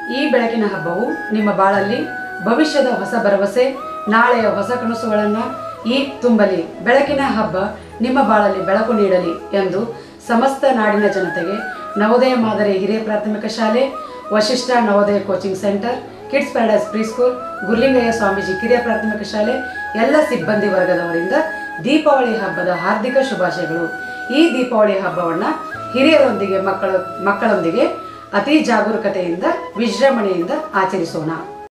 ಈ ಬೆಳಕಿನ ಹಬ್ಬವು ನಿಮ್ಮ ಬಾಳಲ್ಲಿ ಭವಿಷ್ಯದ ಹೊಸ ಭರವಸೆ, ನಾಳೆಯ ಹೊಸ ಕನಸುಗಳನ್ನು ಈ ತುಂಬಲಿ. ಬೆಳಕಿನ ಹಬ್ಬ ನಿಮ್ಮ ಬಾಳಲ್ಲಿ ಬೆಳಕು ನೀಡಲಿ ಎಂದು ಸಮಸ್ತ ನಾಡಿನ ಜನತೆಗೆ ನವೋದಯ ಮಾದರಿ ಹಿರಿಯ ಪ್ರಾಥಮಿಕ ಶಾಲೆ, Vasishtha Navodaya coaching centre, kids paradise preschool, Gurulingaiah Swamiji ಕಿರಿಯ ಪ್ರಾಥಮಿಕ ಶಾಲೆ ಎಲ್ಲ ಸಿಬ್ಬಂದಿ ವರ್ಗದವರಿಂದ ದೀಪಾವಳಿ ಹಬ್ಬದ ಹಾರ್ದಿಕ ಶುಭಾಶಯಗಳು. ಈ ದೀಪಾವಳಿ ಹಬ್ಬವನ್ನು ಹಿರಿಯರೊಂದಿಗೆ ಮಕ್ಕಳೊಂದಿಗೆ ಅತಿ ಜಾಗರೂಕತೆಯಿಂದ ವಿಜೃಂಭಣೆಯಿಂದ ಆಚರಿಸೋಣ.